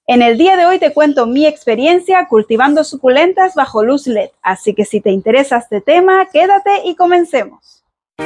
En el día de hoy te cuento mi experiencia cultivando suculentas bajo luz LED, así que si te interesa este tema, quédate y comencemos.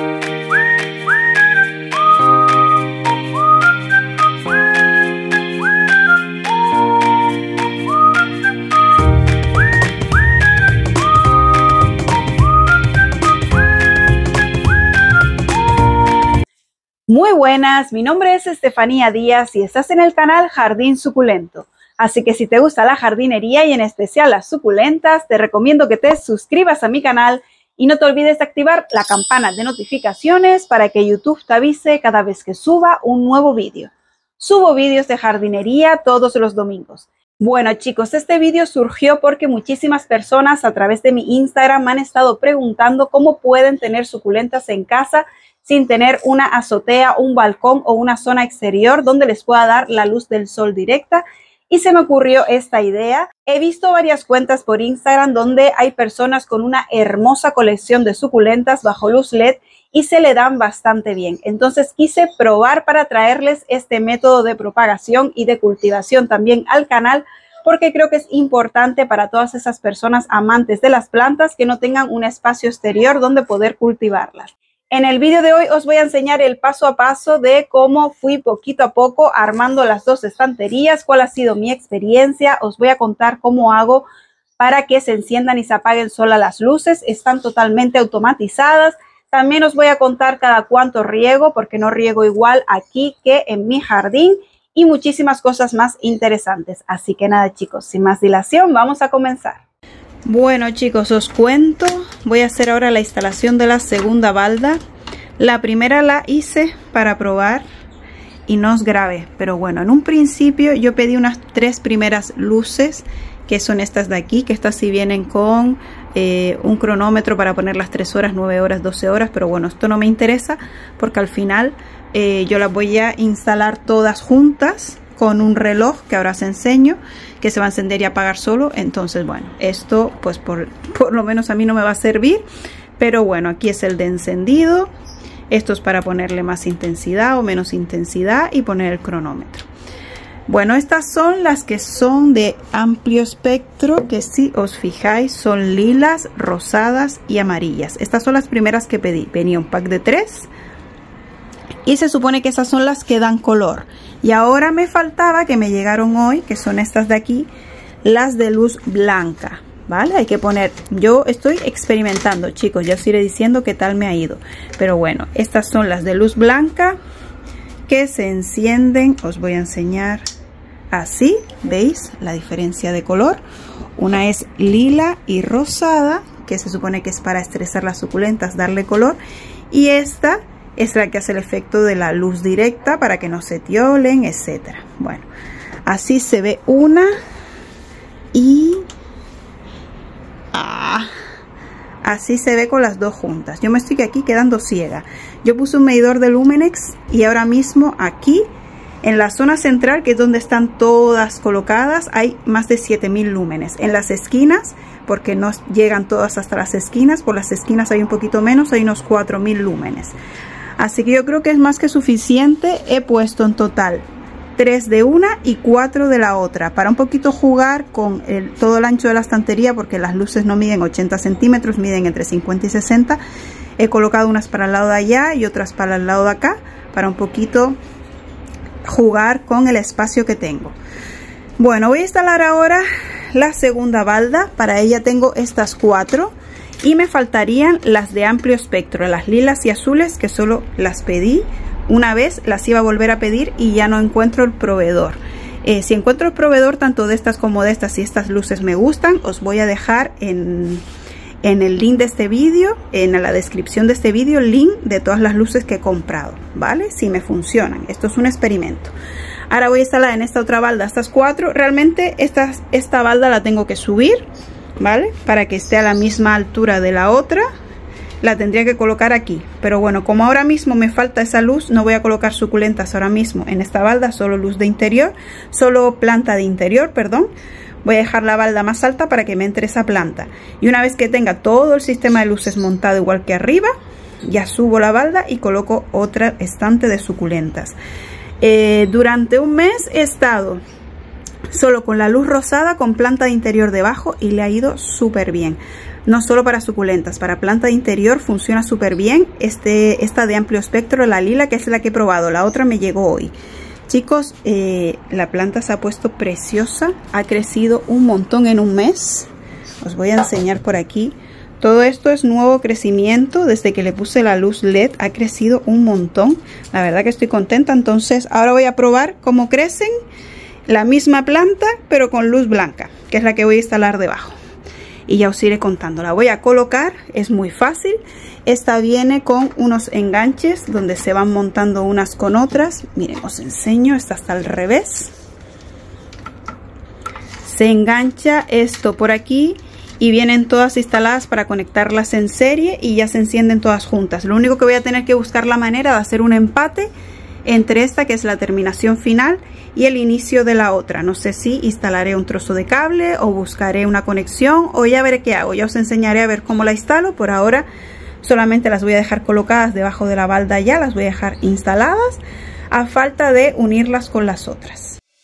Muy buenas, mi nombre es Estefanía Díaz y estás en el canal Jardín Suculento. Así que si te gusta la jardinería y en especial las suculentas, te recomiendo que te suscribas a mi canal y no te olvides de activar la campana de notificaciones para que YouTube te avise cada vez que suba un nuevo vídeo. Subo vídeos de jardinería todos los domingos. Bueno chicos, este vídeo surgió porque muchísimas personas a través de mi Instagram me han estado preguntando cómo pueden tener suculentas en casa sin tener una azotea, un balcón o una zona exterior donde les pueda dar la luz del sol directa. Y se me ocurrió esta idea. He visto varias cuentas por Instagram donde hay personas con una hermosa colección de suculentas bajo luz LED y se le dan bastante bien. Entonces quise probar para traerles este método de propagación y de cultivación también al canal, porque creo que es importante para todas esas personas amantes de las plantas que no tengan un espacio exterior donde poder cultivarlas. En el vídeo de hoy os voy a enseñar el paso a paso de cómo fui poquito a poco armando las dos estanterías, cuál ha sido mi experiencia. Os voy a contar cómo hago para que se enciendan y se apaguen solas las luces. Están totalmente automatizadas. También os voy a contar cada cuánto riego, porque no riego igual aquí que en mi jardín, y muchísimas cosas más interesantes. Así que nada chicos, sin más dilación, vamos a comenzar. Bueno chicos, os cuento, voy a hacer ahora la instalación de la segunda balda. La primera la hice para probar y no os grabé, pero bueno, en un principio yo pedí unas 3 primeras luces, que son estas de aquí, que estas sí vienen con un cronómetro para poner las 3 horas, 9 horas, 12 horas, pero bueno, esto no me interesa porque al final yo las voy a instalar todas juntas con un reloj que ahora os enseño, que se va a encender y apagar solo. Entonces bueno, esto pues por lo menos a mí no me va a servir, pero bueno, aquí es el de encendido. Esto es para ponerle más intensidad o menos intensidad y poner el cronómetro. Bueno, estas son las que son de amplio espectro, que si os fijáis son lilas, rosadas y amarillas. Estas son las primeras que pedí. Venía un pack de 3 y se supone que esas son las que dan color. Y ahora me faltaba, que me llegaron hoy, que son estas de aquí, las de luz blanca, ¿vale? Hay que poner, yo estoy experimentando chicos, ya os iré diciendo qué tal me ha ido. Pero bueno, estas son las de luz blanca que se encienden, os voy a enseñar así, ¿veis la diferencia de color? Una es lila y rosada, que se supone que es para estresar las suculentas, darle color, y esta es la que hace el efecto de la luz directa para que no se tiolen, etcétera. Bueno, así se ve una y así se ve con las dos juntas. Yo me estoy aquí quedando ciega. Yo puse un medidor de Lumenex y ahora mismo aquí en la zona central, que es donde están todas colocadas, hay más de 7000 lúmenes. En las esquinas, porque no llegan todas hasta las esquinas, por las esquinas hay un poquito menos, hay unos 4000 lúmenes. Así que yo creo que es más que suficiente. He puesto en total 3 de una y 4 de la otra, para un poquito jugar con todo el ancho de la estantería, porque las luces no miden 80 centímetros, miden entre 50 y 60. He colocado unas para el lado de allá y otras para el lado de acá, para un poquito jugar con el espacio que tengo. Bueno, voy a instalar ahora la segunda balda. Para ella tengo estas 4. Y me faltarían las de amplio espectro, las lilas y azules, que solo las pedí una vez, las iba a volver a pedir y ya no encuentro el proveedor. Si encuentro el proveedor tanto de estas como de estas, y estas luces me gustan, os voy a dejar en el link de este vídeo, en la descripción de este vídeo, el link de todas las luces que he comprado, ¿vale? Si me funcionan. Esto es un experimento. Ahora voy a instalar en esta otra balda estas 4. Realmente esta balda la tengo que subir, ¿vale? Para que esté a la misma altura de la otra. La tendría que colocar aquí, pero bueno, como ahora mismo me falta esa luz, no voy a colocar suculentas ahora mismo en esta balda, solo luz de interior, solo planta de interior, perdón. Voy a dejar la balda más alta para que me entre esa planta, y una vez que tenga todo el sistema de luces montado igual que arriba, ya subo la balda y coloco otra estante de suculentas. Durante un mes he estado solo con la luz rosada, con planta de interior debajo, y le ha ido súper bien. No solo para suculentas, para planta de interior funciona súper bien. Esta de amplio espectro, la lila, que es la que he probado, la otra me llegó hoy. Chicos, la planta se ha puesto preciosa, ha crecido un montón en un mes. Os voy a enseñar por aquí. Todo esto es nuevo crecimiento, desde que le puse la luz LED ha crecido un montón. La verdad que estoy contenta. Entonces ahora voy a probar cómo crecen la misma planta, pero con luz blanca, que es la que voy a instalar debajo. Y ya os iré contando. La voy a colocar, es muy fácil. Esta viene con unos enganches donde se van montando unas con otras. Miren, os enseño, esta está al revés. Se engancha esto por aquí y vienen todas instaladas para conectarlas en serie y ya se encienden todas juntas. Lo único que voy a tener que buscar la manera de hacer un empate entre esta, que es la terminación final, y el inicio de la otra. No sé si instalaré un trozo de cable o buscaré una conexión, o ya veré qué hago. Ya os enseñaré a ver cómo la instalo. Por ahora solamente las voy a dejar colocadas debajo de la balda, ya las voy a dejar instaladas, a falta de unirlas con las otras.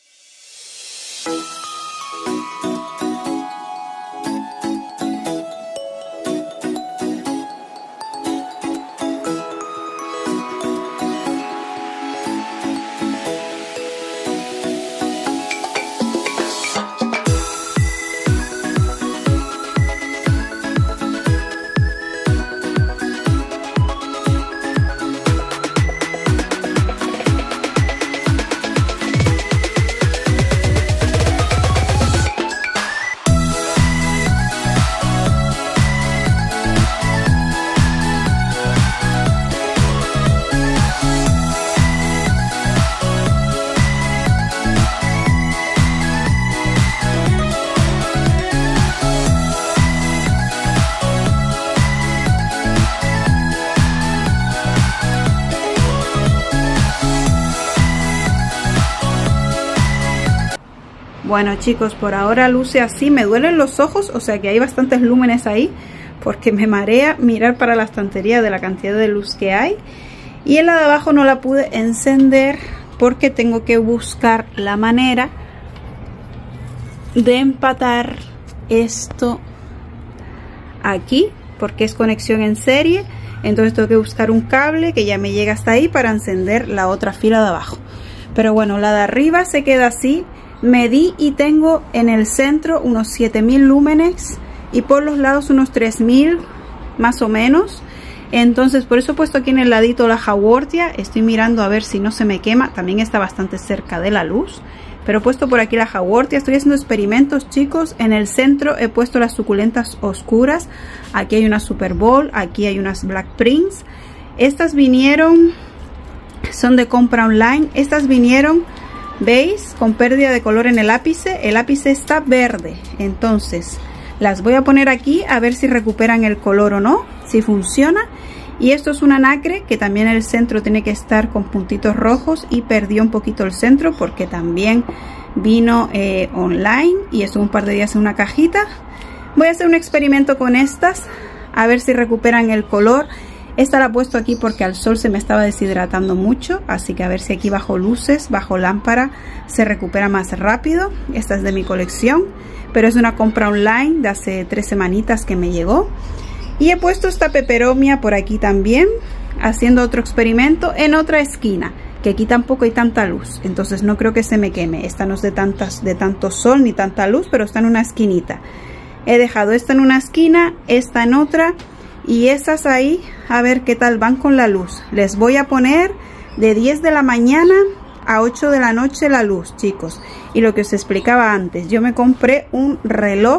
Bueno chicos, por ahora luce así. Me duelen los ojos, o sea que hay bastantes lúmenes ahí, porque me marea mirar para la estantería de la cantidad de luz que hay. Y en la de abajo no la pude encender porque tengo que buscar la manera de empatar esto aquí, porque es conexión en serie. Entonces tengo que buscar un cable que ya me llega hasta ahí para encender la otra fila de abajo. Pero bueno, la de arriba se queda así. Medí y tengo en el centro unos 7000 lúmenes y por los lados unos 3000 más o menos. Entonces por eso he puesto aquí en el ladito la Haworthia. Estoy mirando a ver si no se me quema. También está bastante cerca de la luz, pero he puesto por aquí la Haworthia. Estoy haciendo experimentos, chicos. En el centro he puesto las suculentas oscuras. Aquí hay una Super Bowl, aquí hay unas Black Prince. Estas vinieron, son de compra online. Estas vinieron, ¿veis? Con pérdida de color en el ápice. El ápice está verde. Entonces las voy a poner aquí a ver si recuperan el color o no, si funciona. Y esto es una nacre que también el centro tiene que estar con puntitos rojos y perdió un poquito el centro porque también vino online y estuvo un par de días en una cajita. Voy a hacer un experimento con estas a ver si recuperan el color. Esta la he puesto aquí porque al sol se me estaba deshidratando mucho, así que a ver si aquí bajo luces, bajo lámpara, se recupera más rápido. Esta es de mi colección, pero es una compra online de hace 3 semanitas que me llegó. Y he puesto esta peperomia por aquí también, haciendo otro experimento en otra esquina, que aquí tampoco hay tanta luz, entonces no creo que se me queme. Esta no es de tanto sol ni tanta luz, pero está en una esquinita. He dejado esta en una esquina, esta en otra, y esas ahí, a ver qué tal van con la luz. Les voy a poner de 10 de la mañana a 8 de la noche la luz, chicos. Y lo que os explicaba antes, yo me compré un reloj,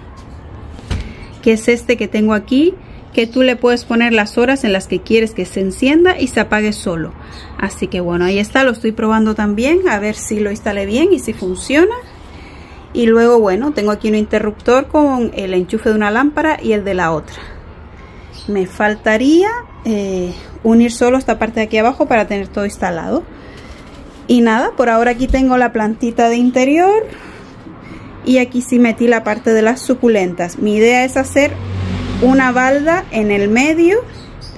que es este que tengo aquí, que tú le puedes poner las horas en las que quieres que se encienda y se apague solo. Así que bueno, ahí está, lo estoy probando también, a ver si lo instalé bien y si funciona. Y luego bueno, tengo aquí un interruptor con el enchufe de una lámpara y el de la otra. Me faltaría unir solo esta parte de aquí abajo para tener todo instalado. Y nada, por ahora aquí tengo la plantita de interior. Y aquí sí metí la parte de las suculentas. Mi idea es hacer una balda en el medio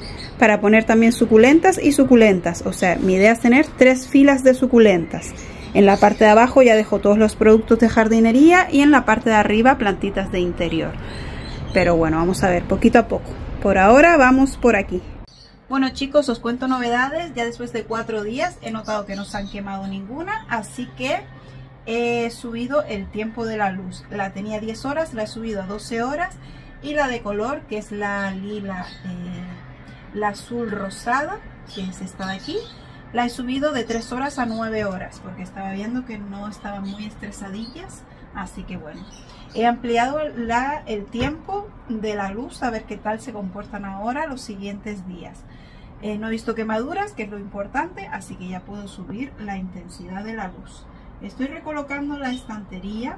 para poner también suculentas y suculentas. O sea, mi idea es tener 3 filas de suculentas. En la parte de abajo ya dejo todos los productos de jardinería y en la parte de arriba plantitas de interior. Pero bueno, vamos a ver poquito a poco. Por ahora vamos por aquí. Bueno chicos, os cuento novedades. Ya después de 4 días he notado que no se han quemado ninguna, así que he subido el tiempo de la luz. La tenía 10 horas, la he subido a 12 horas. Y la de color, que es la lila, la azul rosada, que es esta de aquí, la he subido de 3 horas a 9 horas, porque estaba viendo que no estaban muy estresadillas. Así que bueno, he ampliado el tiempo de la luz, a ver qué tal se comportan ahora los siguientes días. No he visto quemaduras, que es lo importante, así que ya puedo subir la intensidad de la luz. Estoy recolocando la estantería.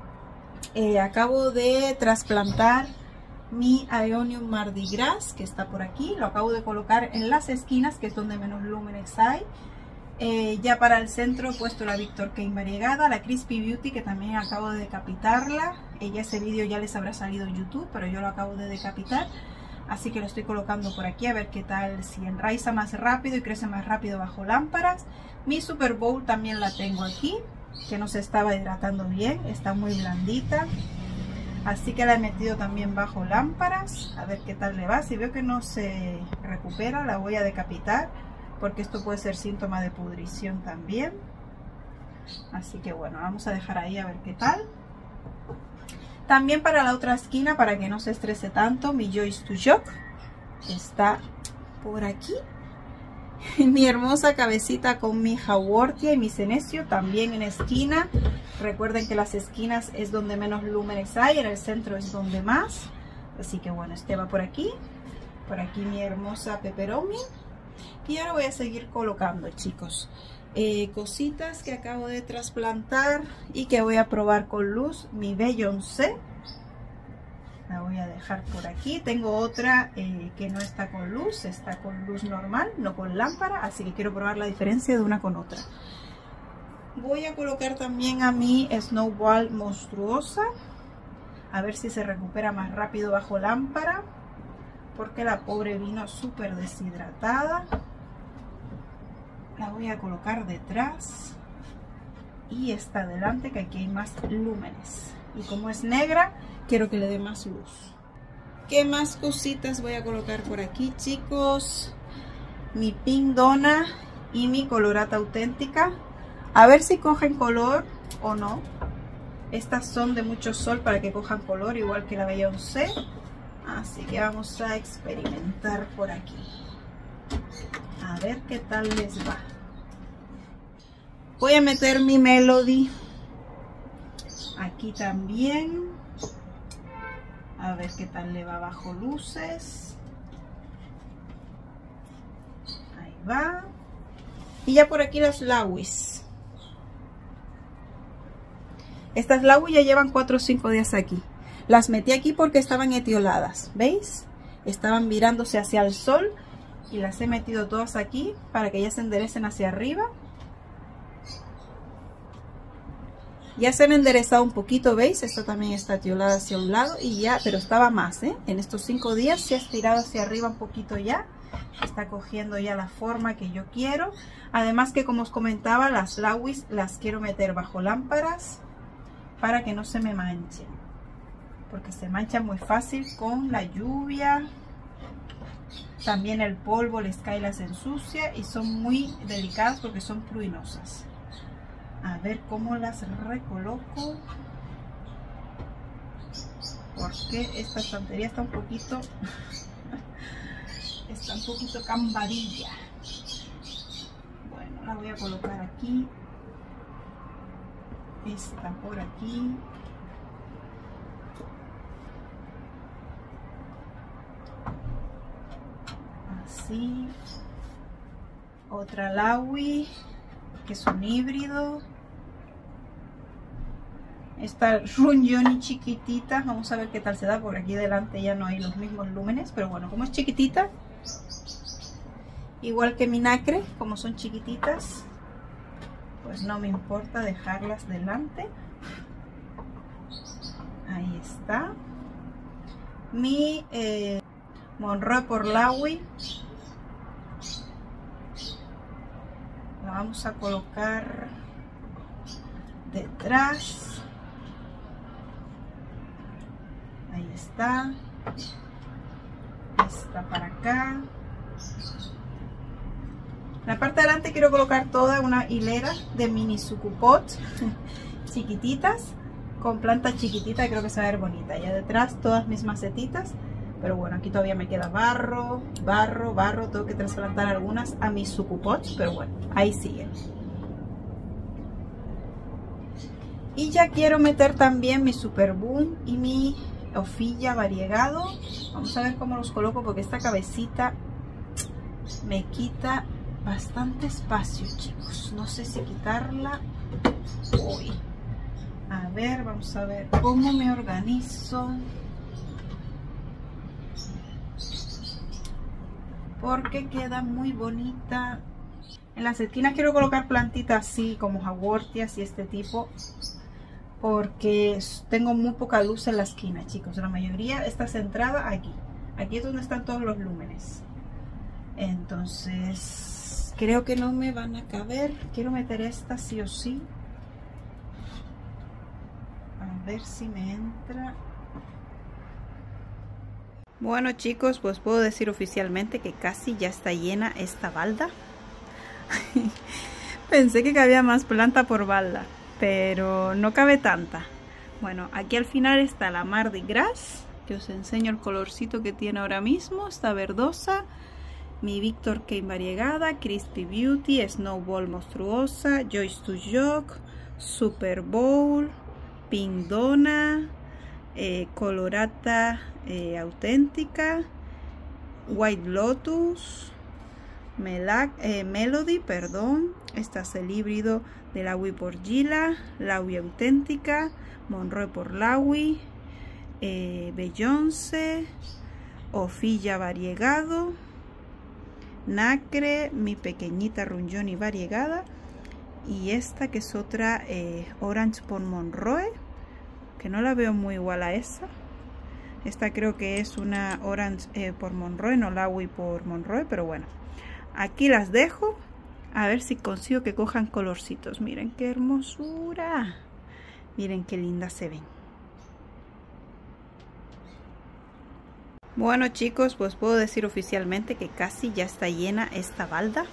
Acabo de trasplantar mi Aeonium Mardi Gras, que está por aquí. Lo acabo de colocar en las esquinas, que es donde menos lúmenes hay. Ya para el centro he puesto la Victor Kane variegada, la Crispy Beauty, que también acabo de decapitarla. Ese vídeo ya les habrá salido en YouTube, pero yo lo acabo de decapitar. Así que lo estoy colocando por aquí a ver qué tal, si enraiza más rápido y crece más rápido bajo lámparas. Mi Super Bowl también la tengo aquí, que no se estaba hidratando bien, está muy blandita. Así que la he metido también bajo lámparas, a ver qué tal le va. Si veo que no se recupera, la voy a decapitar, porque esto puede ser síntoma de pudrición también. Así que bueno, vamos a dejar ahí a ver qué tal. También para la otra esquina, para que no se estrese tanto, mi Joyce to Jock está por aquí. Mi hermosa cabecita con mi Haworthia y mi Senecio también en esquina. Recuerden que las esquinas es donde menos lúmenes hay, en el centro es donde más. Así que bueno, este va por aquí mi hermosa Peperomia. Y ahora voy a seguir colocando, chicos, cositas que acabo de trasplantar y que voy a probar con luz. Mi Beyoncé la voy a dejar por aquí. Tengo otra que no está con luz, está con luz normal, no con lámpara, así que quiero probar la diferencia de una con otra. Voy a colocar también a mi Snowball monstruosa, a ver si se recupera más rápido bajo lámpara, porque la pobre vino súper deshidratada. La voy a colocar detrás y esta adelante, que aquí hay más lúmenes, y como es negra quiero que le dé más luz. ¿Qué más cositas voy a colocar por aquí, chicos? Mi Pink Donna y mi Colorata auténtica, a ver si cogen color o no. Estas son de mucho sol para que cojan color, igual que la Beyoncé. Así que vamos a experimentar por aquí, a ver qué tal les va. Voy a meter mi Melody aquí también, a ver qué tal le va bajo luces. Ahí va. Y ya por aquí las Lawis. Estas Lawis ya llevan 4 o 5 días aquí. Las metí aquí porque estaban etioladas, ¿veis? Estaban virándose hacia el sol y las he metido todas aquí para que ellas se enderecen hacia arriba. Ya se han enderezado un poquito, ¿veis? Esta también está etiolada hacia un lado y ya, pero estaba más, ¿eh? En estos 5 días se ha estirado hacia arriba un poquito ya. Está cogiendo ya la forma que yo quiero. Además que, como os comentaba, las Lawis las quiero meter bajo lámparas para que no se me manchen, porque se manchan muy fácil con la lluvia. También el polvo les cae, las ensucia y son muy delicadas porque son pruinosas. A ver cómo las recoloco, porque esta estantería está un poquito cambadilla. Bueno, la voy a colocar aquí, esta por aquí. Así. Otra Lawi, que es un híbrido. Esta Runjoni chiquitita, vamos a ver qué tal se da. Por aquí delante ya no hay los mismos lúmenes, pero bueno, como es chiquitita, igual que mi Nacre, como son chiquititas, pues no me importa dejarlas delante. Ahí está. Mi Monroe por Lawi, la vamos a colocar detrás. Ahí está. Esta para acá. La parte de adelante quiero colocar toda una hilera de mini sucupot chiquititas, con plantas chiquititas, creo que se va a ver bonita. Y detrás todas mis macetitas, pero bueno, aquí todavía me queda barro, tengo que trasplantar algunas a mis sucupots, pero bueno, ahí siguen. Y ya quiero meter también mi super boom y mi hojilla variegado. Vamos a ver cómo los coloco, porque esta cabecita me quita bastante espacio, chicos. No sé si quitarla. Uy. A ver, vamos a ver cómo me organizo, porque queda muy bonita. En las esquinas quiero colocar plantitas así como jaguartias y este tipo, porque tengo muy poca luz en la esquina, chicos. La mayoría está centrada aquí. Aquí es donde están todos los lúmenes. Entonces creo que no me van a caber. Quiero meter esta sí o sí. A ver si me entra. Bueno, chicos, pues puedo decir oficialmente que casi ya está llena esta balda. Pensé que cabía más planta por balda, pero no cabe tanta. Bueno, aquí al final está la Mardi Gras, que os enseño el colorcito que tiene ahora mismo. Está verdosa. Mi Victor Kane variegada, Crispy Beauty, Snowball monstruosa, Joyce to Jock, Super Bowl, Pink Donna, Colorata auténtica, White Lotus, Melody, perdón. Esta es el híbrido de Laui por Gila, Laui auténtica, Monroe por Laui, Beyoncé, Ofilla variegado, Nacre, mi pequeñita Runjoni variegada, y esta que es otra Orange por Monroe, que no la veo muy igual a esa. Esta creo que es una Orange por Monroe, no Laui por Monroe, pero bueno, aquí las dejo. A ver si consigo que cojan colorcitos. Miren qué hermosura, miren qué lindas se ven. Bueno, chicos, pues puedo decir oficialmente que casi ya está llena esta balda.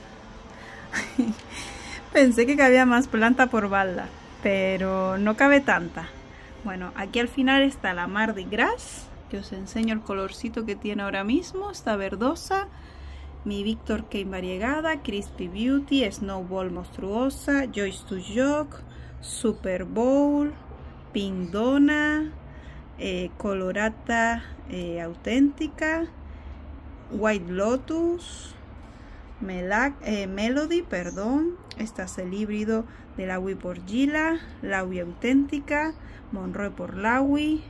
Pensé que cabía más planta por balda, pero no cabe tanta. Bueno, aquí al final está la Mardi Gras, que os enseño el colorcito que tiene ahora mismo. Está verdosa. Mi Victor Kane variegada, Crispy Beauty, Snowball monstruosa, Joyce to Jock, Super Bowl, Pink Donna, Colorata auténtica, White Lotus, Melody, perdón. Esta es el híbrido de Laui por Gila, Laui auténtica, Monroe por Laui,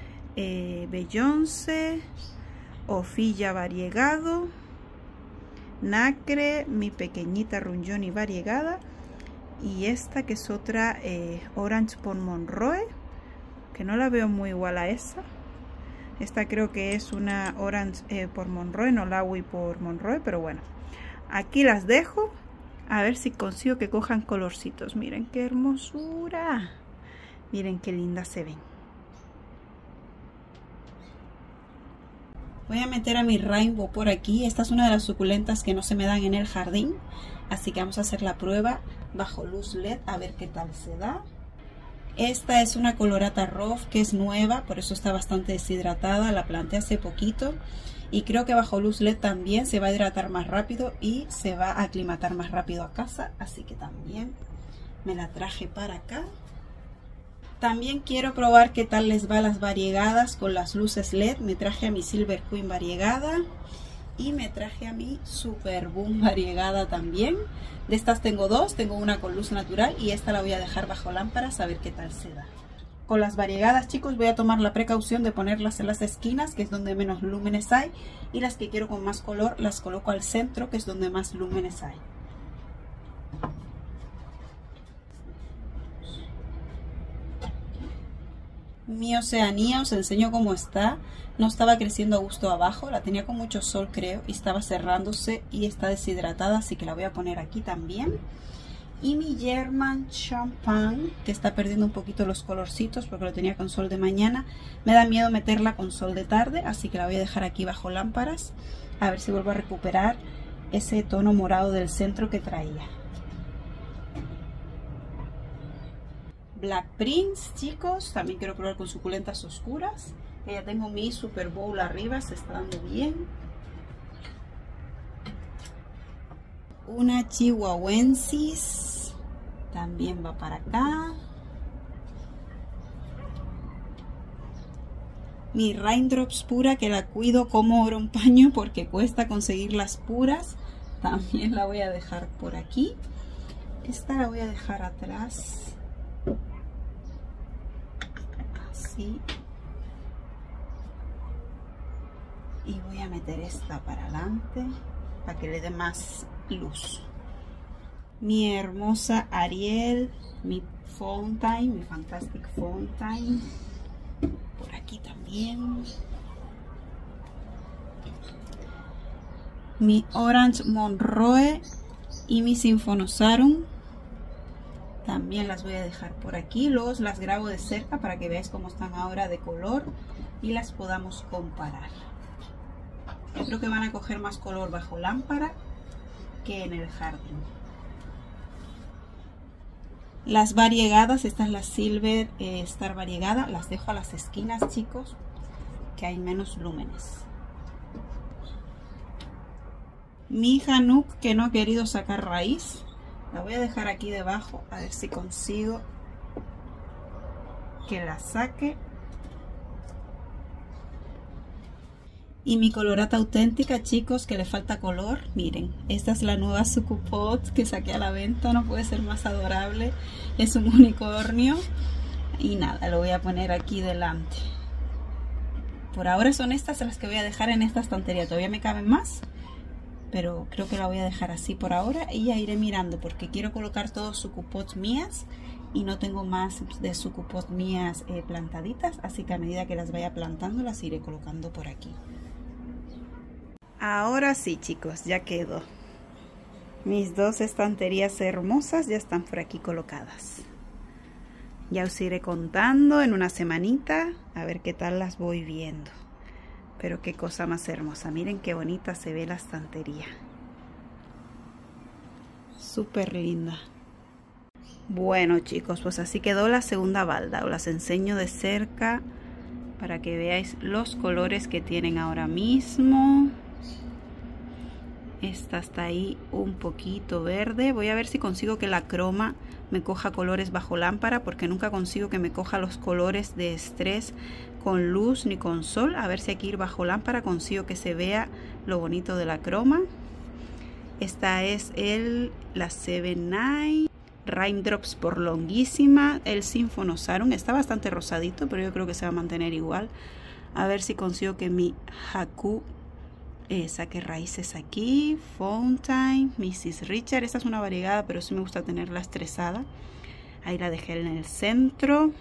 Beyoncé, Ofilla variegado, Nacre, mi pequeñita Runjoni variegada, y esta que es otra Orange por Monroe, que no la veo muy igual a esa. Esta creo que es una Orange por Monroe, no Laui por Monroe, pero bueno, aquí las dejo. A ver si consigo que cojan colorcitos. Miren qué hermosura, miren qué lindas se ven. Voy a meter a mi Rainbow por aquí. Esta es una de las suculentas que no se me dan en el jardín, así que vamos a hacer la prueba bajo luz LED a ver qué tal se da. Esta es una Colorata Rough que es nueva, por eso está bastante deshidratada. La planté hace poquito y creo que bajo luz LED también se va a hidratar más rápido y se va a aclimatar más rápido a casa, así que también me la traje para acá. También quiero probar qué tal les va a las variegadas con las luces LED. Me traje a mi Silver Queen variegada y me traje a mi Super Boom variegada también. De estas tengo dos, tengo una con luz natural y esta la voy a dejar bajo lámparas a ver qué tal se da. Con las variegadas, chicos, voy a tomar la precaución de ponerlas en las esquinas, que es donde menos lúmenes hay, y las que quiero con más color las coloco al centro, que es donde más lúmenes hay. Mi Oceanía, os enseño cómo está. No estaba creciendo a gusto abajo, la tenía con mucho sol creo y estaba cerrándose y está deshidratada, así que la voy a poner aquí también. Y mi German Champagne, que está perdiendo un poquito los colorcitos porque lo tenía con sol de mañana. Me da miedo meterla con sol de tarde, así que la voy a dejar aquí bajo lámparas. A ver si vuelvo a recuperar ese tono morado del centro que traía. Black Prince, chicos, también quiero probar con suculentas oscuras. Ya tengo mi Super Bowl arriba, se está dando bien. Una Chihuahuensis, también va para acá. Mi Raindrops pura, que la cuido como oro en paño porque cuesta conseguir las puras. También la voy a dejar por aquí. Esta la voy a dejar atrás. Así. Y voy a meter esta para adelante para que le dé más luz. Mi hermosa Ariel, mi Fountain, mi Fantastic Fountain. Por aquí también. Mi Orange Monroe y mi Sinfonosarum. También las voy a dejar por aquí. Luego las grabo de cerca para que veáis cómo están ahora de color y las podamos comparar. Yo creo que van a coger más color bajo lámpara que en el jardín. Las variegadas, esta es la Silver Star variegada, las dejo a las esquinas, chicos, que hay menos lúmenes. Mi Hanuk, que no ha querido sacar raíz, la voy a dejar aquí debajo, a ver si consigo que la saque. Y mi colorata auténtica, chicos, que le falta color. Miren, esta es la nueva Sucupot que saqué a la venta. No puede ser más adorable. Es un unicornio. Y nada, lo voy a poner aquí delante. Por ahora son estas las que voy a dejar en esta estantería. Todavía me caben más, pero creo que la voy a dejar así por ahora. Y ya iré mirando porque quiero colocar todos Sucupots mías. Y no tengo más de Sucupot mías plantaditas. Así que a medida que las vaya plantando, las iré colocando por aquí. Ahora sí, chicos, ya quedó. Mis dos estanterías hermosas ya están por aquí colocadas. Ya os iré contando en una semanita a ver qué tal las voy viendo. Pero qué cosa más hermosa. Miren qué bonita se ve la estantería. Súper linda. Bueno, chicos, pues así quedó la segunda balda. Os las enseño de cerca para que veáis los colores que tienen ahora mismo. Esta está ahí un poquito verde. Voy a ver si consigo que la croma me coja colores bajo lámpara, porque nunca consigo que me coja los colores de estrés con luz ni con sol. A ver si aquí bajo lámpara consigo que se vea lo bonito de la croma. Esta es la 79 Raindrops por Longuísima, el Sinfonosarum. Está bastante rosadito, pero yo creo que se va a mantener igual. A ver si consigo que mi Haku saque raíces aquí. Fountain, Mrs. Richard. Esta es una variegada, pero sí me gusta tenerla estrezada. Ahí la dejé en el centro.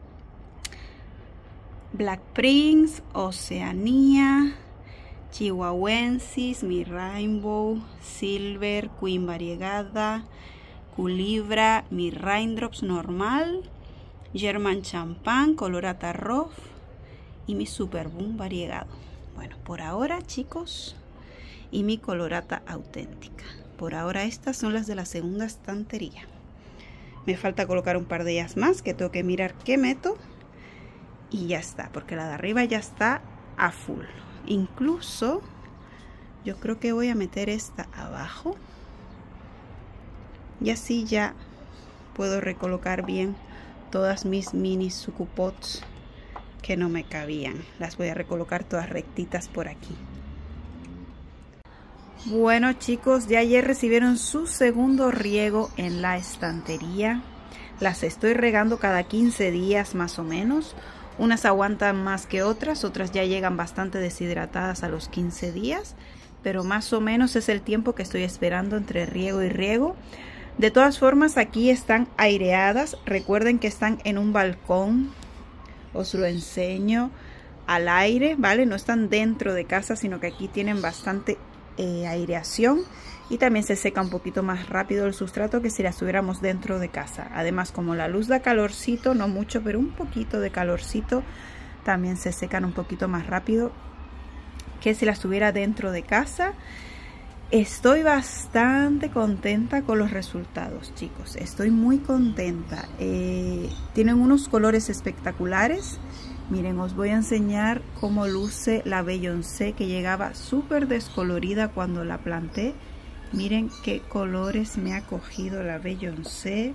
Black Prince, Oceanía, Chihuahuensis, mi Rainbow, Silver, Queen variegada, Culibra, mi Raindrops normal, German Champagne, Colorata Rough y mi Super Boom variegado. Bueno, por ahora, chicos, y mi colorata auténtica. Por ahora estas son las de la segunda estantería. Me falta colocar un par de ellas más que tengo que mirar qué meto. Y ya está, porque la de arriba ya está a full. Incluso yo creo que voy a meter esta abajo. Y así ya puedo recolocar bien todas mis mini Sucupots que no me cabían. Las voy a recolocar todas rectitas por aquí. Bueno, chicos, ya ayer recibieron su segundo riego en la estantería. Las estoy regando cada 15 días más o menos. Unas aguantan más que otras, otras ya llegan bastante deshidratadas a los 15 días. Pero más o menos es el tiempo que estoy esperando entre riego y riego. De todas formas, aquí están aireadas. Recuerden que están en un balcón. Os lo enseño al aire, ¿vale? No están dentro de casa, sino que aquí tienen bastante aireación. y también se seca un poquito más rápido el sustrato que si la estuviéramos dentro de casa. Además, como la luz da calorcito, no mucho, pero un poquito de calorcito, también se secan un poquito más rápido que si la estuviera dentro de casa. Estoy bastante contenta con los resultados, chicos. Estoy muy contenta. Tienen unos colores espectaculares. Miren, os voy a enseñar cómo luce la Beyoncé, que llegaba súper descolorida cuando la planté. Miren qué colores me ha cogido la Beyoncé.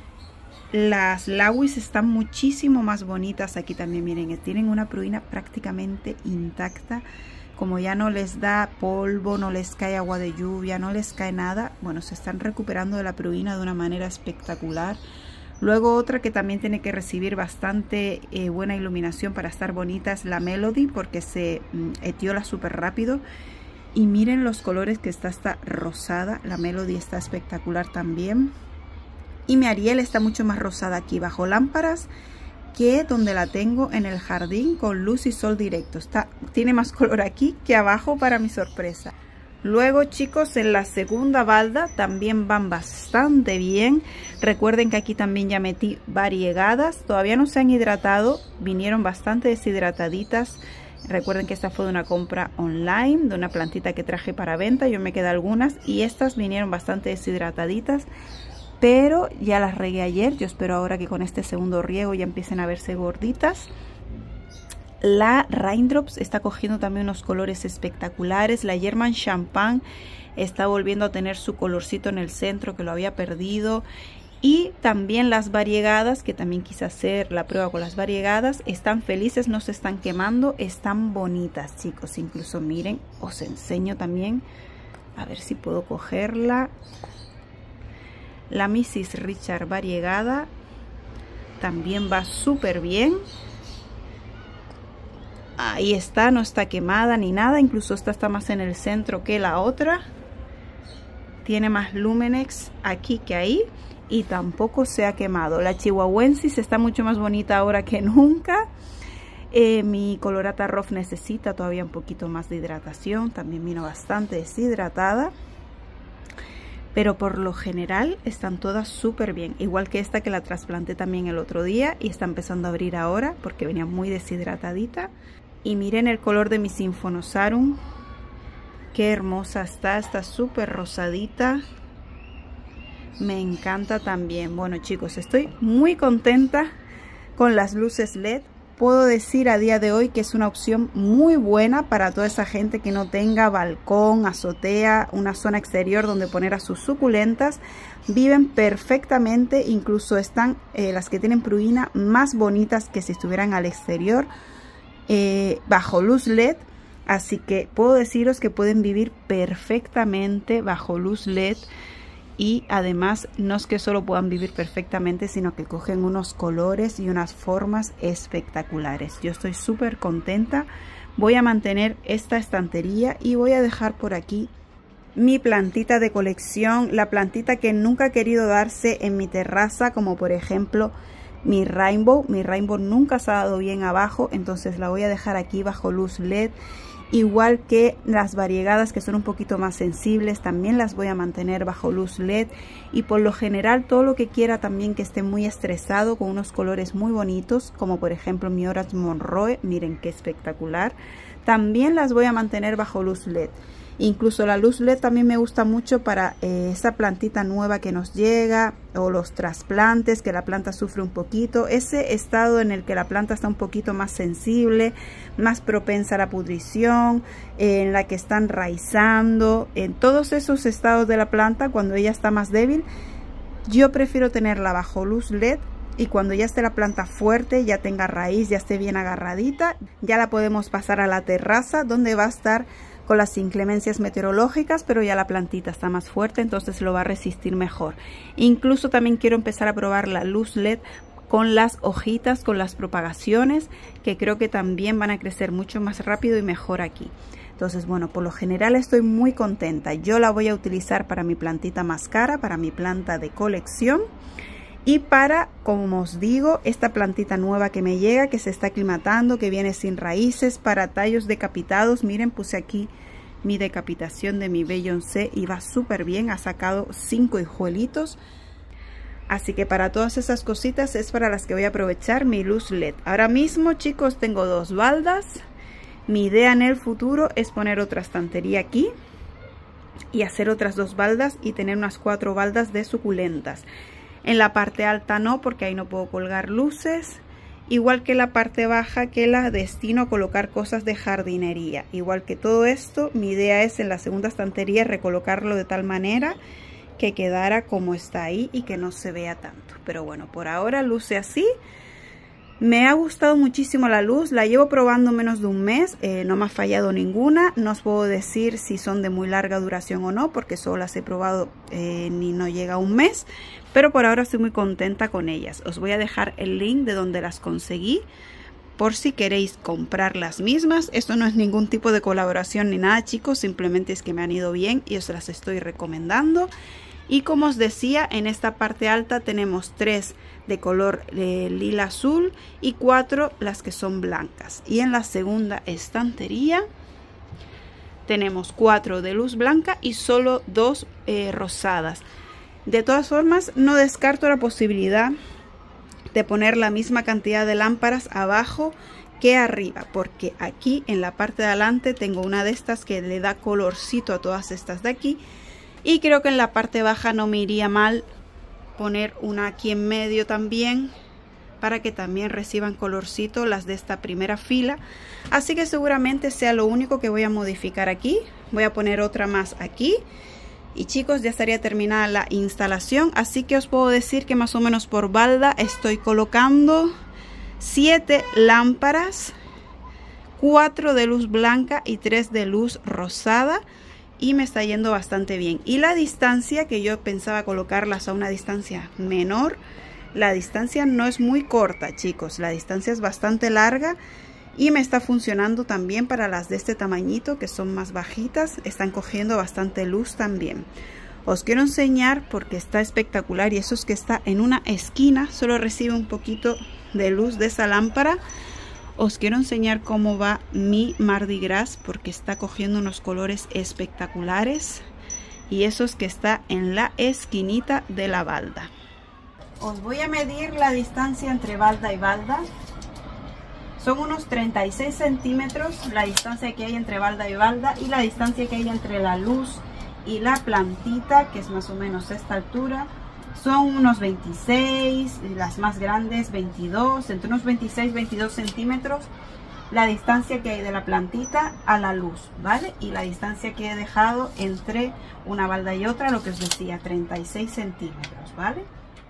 Las Lawis están muchísimo más bonitas aquí también. Miren, tienen una pruina prácticamente intacta. Como ya no les da polvo, no les cae agua de lluvia, no les cae nada, bueno, se están recuperando de la pruina de una manera espectacular. Luego otra que también tiene que recibir bastante buena iluminación para estar bonita es la Melody, porque se etiola súper rápido. Y miren los colores que está rosada, la Melody está espectacular también. Y mi Ariel está mucho más rosada aquí bajo lámparas que donde la tengo en el jardín con luz y sol directo. Tiene más color aquí que abajo para mi sorpresa. Luego, chicos, en la segunda balda también van bastante bien. Recuerden que aquí también ya metí variegadas. Todavía no se han hidratado, vinieron bastante deshidrataditas. Recuerden que esta fue de una compra online, de una plantita que traje para venta. Yo me quedé algunas y estas vinieron bastante deshidrataditas, pero ya las regué ayer. Yo espero ahora que con este segundo riego ya empiecen a verse gorditas. La Raindrops está cogiendo también unos colores espectaculares. La German Champagne está volviendo a tener su colorcito en el centro, que lo había perdido. Y también las variegadas, que también quise hacer la prueba con las variegadas, están felices, no se están quemando, están bonitas, chicos. Incluso miren, os enseño también, a ver si puedo cogerla. La Mrs. Richard variegada también va súper bien. Ahí está, no está quemada ni nada. Incluso esta está más en el centro que la otra. Tiene más Lumenex aquí que ahí. Y tampoco se ha quemado. La Chihuahuensis está mucho más bonita ahora que nunca. Mi Colorata Rough necesita todavía un poquito más de hidratación. También vino bastante deshidratada. Pero por lo general están todas súper bien. Igual que esta que la trasplanté también el otro día y está empezando a abrir ahora porque venía muy deshidratadita. Y miren el color de mi Symphonosarum. Qué hermosa está súper rosadita. Me encanta también. Bueno, chicos, estoy muy contenta con las luces LED. Puedo decir a día de hoy que es una opción muy buena para toda esa gente que no tenga balcón, azotea, una zona exterior donde poner a sus suculentas. Viven perfectamente, incluso están las que tienen pruina más bonitas que si estuvieran al exterior bajo luz LED. Así que puedo deciros que pueden vivir perfectamente bajo luz LED. Y además no es que solo puedan vivir perfectamente, sino que cogen unos colores y unas formas espectaculares. Yo estoy súper contenta. Voy a mantener esta estantería y voy a dejar por aquí mi plantita de colección. La plantita que nunca ha querido darse en mi terraza, como por ejemplo mi Rainbow. Mi Rainbow nunca se ha dado bien abajo, entonces la voy a dejar aquí bajo luz LED. Igual que las variegadas, que son un poquito más sensibles, también las voy a mantener bajo luz LED. Y por lo general todo lo que quiera también que esté muy estresado, con unos colores muy bonitos, como por ejemplo mi Orange Monroe, miren qué espectacular, también las voy a mantener bajo luz LED. Incluso la luz LED también me gusta mucho para esa plantita nueva que nos llega, o los trasplantes, que la planta sufre un poquito. Ese estado en el que la planta está un poquito más sensible, más propensa a la pudrición, en la que están raizando. En todos esos estados de la planta, cuando ella está más débil, yo prefiero tenerla bajo luz LED. Y cuando ya esté la planta fuerte, ya tenga raíz, ya esté bien agarradita, ya la podemos pasar a la terraza, donde va a estar con las inclemencias meteorológicas, pero ya la plantita está más fuerte, entonces lo va a resistir mejor. Incluso también quiero empezar a probar la luz LED con las hojitas, con las propagaciones, que creo que también van a crecer mucho más rápido y mejor aquí. Entonces, bueno, por lo general estoy muy contenta. Yo la voy a utilizar para mi plantita más cara, para mi planta de colección. Y para, como os digo, esta plantita nueva que me llega, que se está aclimatando, que viene sin raíces, para tallos decapitados. Miren, puse aquí mi decapitación de mi Beyoncé y va súper bien. Ha sacado 5 hijuelitos. Así que para todas esas cositas es para las que voy a aprovechar mi luz LED. Ahora mismo, chicos, tengo 2 baldas. Mi idea en el futuro es poner otra estantería aquí y hacer otras 2 baldas y tener unas 4 baldas de suculentas. En la parte alta no, porque ahí no puedo colgar luces. Igual que la parte baja, que la destino a colocar cosas de jardinería. Igual que todo esto, mi idea es en la segunda estantería recolocarlo de tal manera que quedara como está ahí y que no se vea tanto. Pero bueno, por ahora luce así. Me ha gustado muchísimo la luz, la llevo probando menos de un mes, no me ha fallado ninguna. No os puedo decir si son de muy larga duración o no, porque solo las he probado ni no llega a un mes. Pero por ahora estoy muy contenta con ellas. Os voy a dejar el link de donde las conseguí, por si queréis comprar las mismas. Esto no es ningún tipo de colaboración ni nada, chicos, simplemente es que me han ido bien y os las estoy recomendando. Y como os decía, en esta parte alta tenemos 3 de color lila azul y 4 las que son blancas. Y en la segunda estantería tenemos 4 de luz blanca y solo 2 rosadas. De todas formas, no descarto la posibilidad de poner la misma cantidad de lámparas abajo que arriba, porque aquí en la parte de adelante tengo una de estas que le da colorcito a todas estas de aquí. Y creo que en la parte baja no me iría mal poner una aquí en medio también, para que también reciban colorcito las de esta primera fila. Así que seguramente sea lo único que voy a modificar aquí. Voy a poner otra más aquí. Y chicos, ya estaría terminada la instalación. Así que os puedo decir que más o menos por balda estoy colocando 7 lámparas, 4 de luz blanca y 3 de luz rosada. Y me está yendo bastante bien. Y la distancia, que yo pensaba colocarlas a una distancia menor, la distancia no es muy corta, chicos. La distancia es bastante larga y me está funcionando también para las de este tamañito, que son más bajitas. Están cogiendo bastante luz también. Os quiero enseñar porque está espectacular, y eso es que está en una esquina, solo recibe un poquito de luz de esa lámpara. Os quiero enseñar cómo va mi Mardi Gras, porque está cogiendo unos colores espectaculares. Y eso es que está en la esquinita de la balda. Os voy a medir la distancia entre balda y balda. Son unos 36 centímetros la distancia que hay entre balda y balda. Y la distancia que hay entre la luz y la plantita, que es más o menos esta altura, son unos 26, las más grandes 22, entre unos 26 22 centímetros la distancia que hay de la plantita a la luz, ¿vale? Y la distancia que he dejado entre una balda y otra, lo que os decía, 36 centímetros, ¿vale?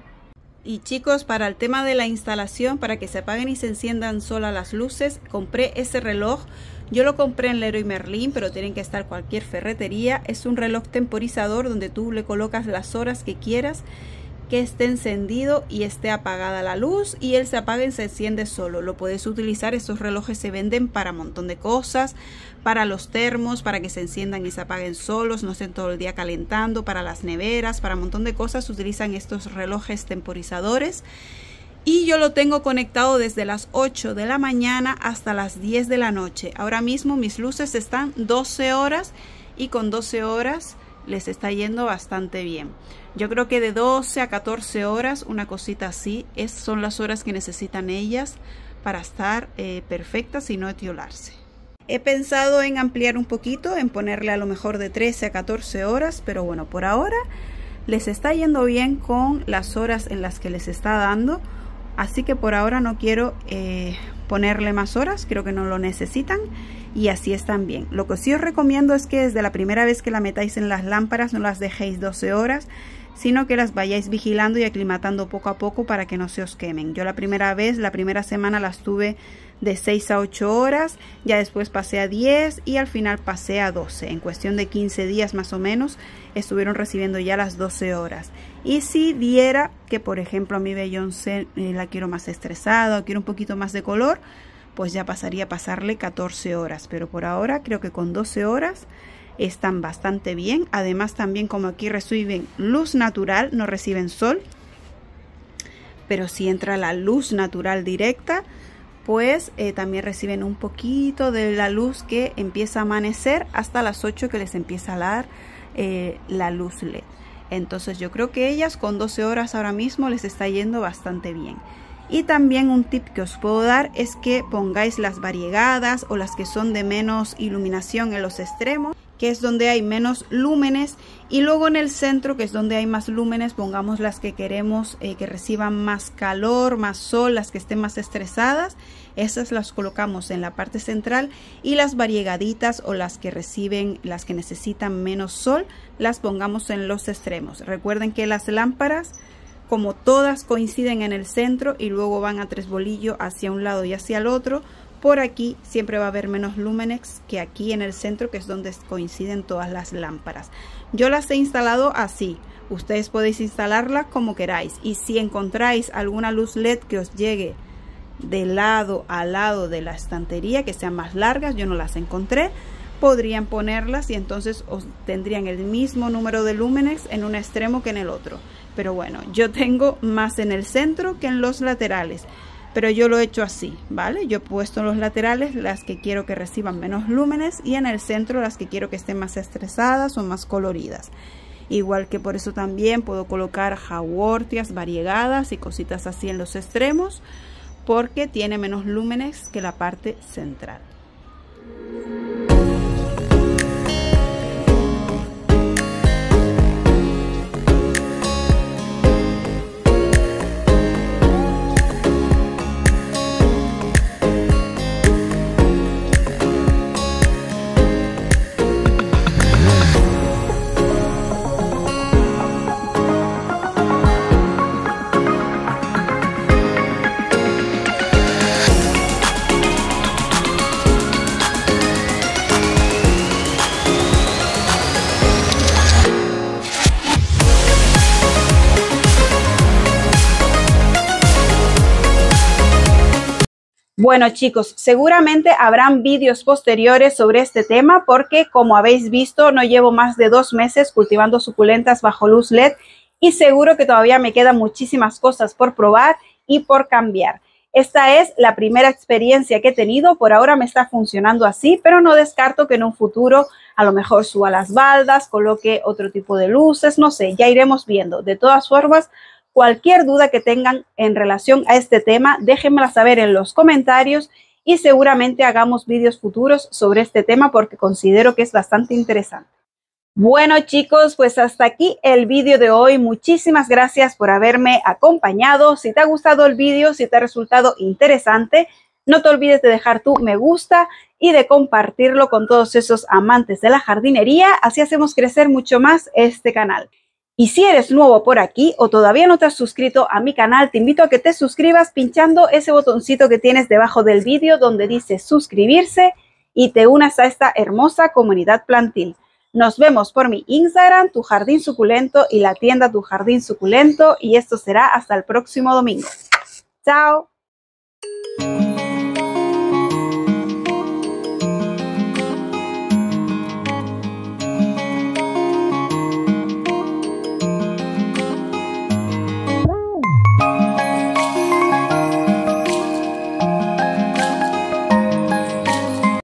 Y chicos, para el tema de la instalación, para que se apaguen y se enciendan solas las luces, compré ese reloj. Yo lo compré en Leroy Merlin, pero tienen que estar cualquier ferretería. Es un reloj temporizador donde tú le colocas las horas que quieras que esté encendido y esté apagada la luz, y él se apaga y se enciende solo. Lo puedes utilizar, estos relojes se venden para un montón de cosas, para los termos, para que se enciendan y se apaguen solos, no estén todo el día calentando, para las neveras, para un montón de cosas se utilizan estos relojes temporizadores. Y yo lo tengo conectado desde las 8 de la mañana hasta las 10 de la noche. Ahora mismo mis luces están 12 horas y con 12 horas les está yendo bastante bien. Yo creo que de 12 a 14 horas, una cosita así, son las horas que necesitan ellas para estar perfectas y no etiolarse. He pensado en ampliar un poquito, en ponerle a lo mejor de 13 a 14 horas, pero bueno, por ahora les está yendo bien con las horas en las que les está dando. Así que por ahora no quiero ponerle más horas, creo que no lo necesitan y así están bien. Lo que sí os recomiendo es que desde la primera vez que la metáis en las lámparas no las dejéis 12 horas, sino que las vayáis vigilando y aclimatando poco a poco para que no se os quemen. Yo la primera vez, la primera semana las tuve de 6 a 8 horas, ya después pasé a 10 y al final pasé a 12. En cuestión de 15 días más o menos estuvieron recibiendo ya las 12 horas. Y si viera que, por ejemplo, a mi Beyoncé la quiero más estresada o quiero un poquito más de color, pues ya pasaría a pasarle 14 horas. Pero por ahora creo que con 12 horas están bastante bien. Además también, como aquí reciben luz natural, no reciben sol, pero si entra la luz natural directa, pues también reciben un poquito de la luz que empieza a amanecer hasta las 8 que les empieza a dar la luz LED. Entonces yo creo que ellas con 12 horas ahora mismo les está yendo bastante bien. Y también un tip que os puedo dar es que pongáis las variegadas o las que son de menos iluminación en los extremos, que es donde hay menos lúmenes, y luego en el centro, que es donde hay más lúmenes, pongamos las que queremos que reciban más calor, más sol, las que estén más estresadas. Esas las colocamos en la parte central, y las variegaditas o las que reciben, las que necesitan menos sol, las pongamos en los extremos. Recuerden que las lámparas, como todas coinciden en el centro y luego van a tres bolillos hacia un lado y hacia el otro, por aquí siempre va a haber menos lúmenes que aquí en el centro, que es donde coinciden todas las lámparas. Yo las he instalado así. Ustedes podéis instalarlas como queráis, y si encontráis alguna luz LED que os llegue de lado a lado de la estantería, que sean más largas, yo no las encontré, podrían ponerlas y entonces os tendrían el mismo número de lúmenes en un extremo que en el otro. Pero bueno, yo tengo más en el centro que en los laterales, pero yo lo he hecho así, ¿vale? Yo he puesto en los laterales las que quiero que reciban menos lúmenes y en el centro las que quiero que estén más estresadas o más coloridas. Igual que por eso también puedo colocar jawortias variegadas y cositas así en los extremos, porque tiene menos lúmenes que la parte central. Bueno chicos, seguramente habrán vídeos posteriores sobre este tema porque, como habéis visto, no llevo más de 2 meses cultivando suculentas bajo luz LED y seguro que todavía me quedan muchísimas cosas por probar y por cambiar. Esta es la primera experiencia que he tenido, por ahora me está funcionando así, pero no descarto que en un futuro a lo mejor suba las baldas, coloque otro tipo de luces, no sé, ya iremos viendo. De todas formas, cualquier duda que tengan en relación a este tema, déjenmela saber en los comentarios y seguramente hagamos vídeos futuros sobre este tema porque considero que es bastante interesante. Bueno chicos, pues hasta aquí el vídeo de hoy. Muchísimas gracias por haberme acompañado. Si te ha gustado el vídeo, si te ha resultado interesante, no te olvides de dejar tu me gusta y de compartirlo con todos esos amantes de la jardinería. Así hacemos crecer mucho más este canal. Y si eres nuevo por aquí o todavía no te has suscrito a mi canal, te invito a que te suscribas pinchando ese botoncito que tienes debajo del vídeo donde dice suscribirse y te unas a esta hermosa comunidad plantil. Nos vemos por mi Instagram, Tu Jardín Suculento, y la tienda Tu Jardín Suculento, y esto será hasta el próximo domingo. ¡Chao!